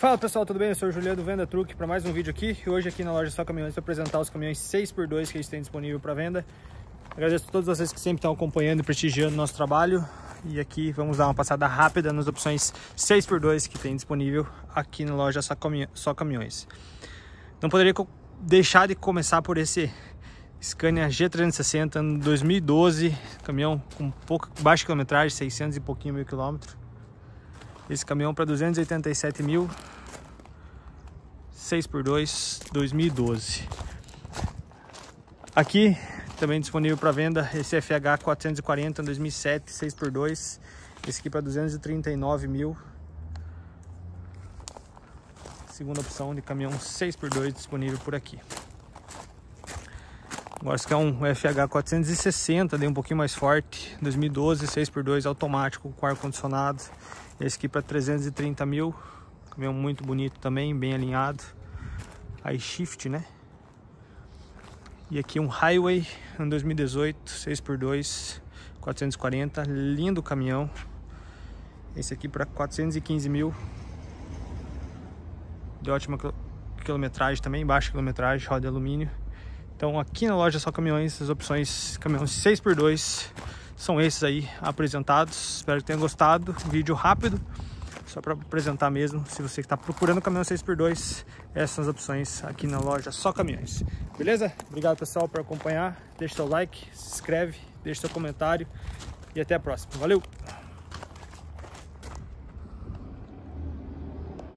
Fala pessoal, tudo bem? Eu sou o Juliano do Venda Truque para mais um vídeo aqui. Hoje aqui na loja Só Caminhões vou apresentar os caminhões 6x2 que eles têm disponível para venda. Agradeço a todos vocês que sempre estão acompanhando e prestigiando o nosso trabalho. E aqui vamos dar uma passada rápida nas opções 6x2 que tem disponível aqui na loja Só Caminhões. Não poderia deixar de começar por esse Scania G360 ano 2012, caminhão com baixa quilometragem, 600 e pouquinho mil quilômetros. Esse caminhão para 287 mil, 6x2, 2012. Aqui também disponível para venda esse FH 440 2007, 6x2. Esse aqui para 239 mil. Segunda opção de caminhão 6x2 disponível por aqui. Agora esse aqui é um FH 460, um pouquinho mais forte, 2012, 6x2 automático com ar-condicionado. Esse aqui para 330 mil, caminhão muito bonito também, bem alinhado. Aí shift, né? E aqui um Highway, ano 2018, 6x2, 440, lindo caminhão. Esse aqui para 415 mil, de ótima quilometragem também, baixa quilometragem, roda de alumínio. Então aqui na loja Só Caminhões, as opções caminhões 6x2 são esses aí apresentados. Espero que tenham gostado. Vídeo rápido, só para apresentar mesmo. Se você está procurando caminhão 6x2, essas são as opções aqui na loja Só Caminhões. Beleza? Obrigado pessoal por acompanhar. Deixa seu like, se inscreve, deixa seu comentário e até a próxima. Valeu!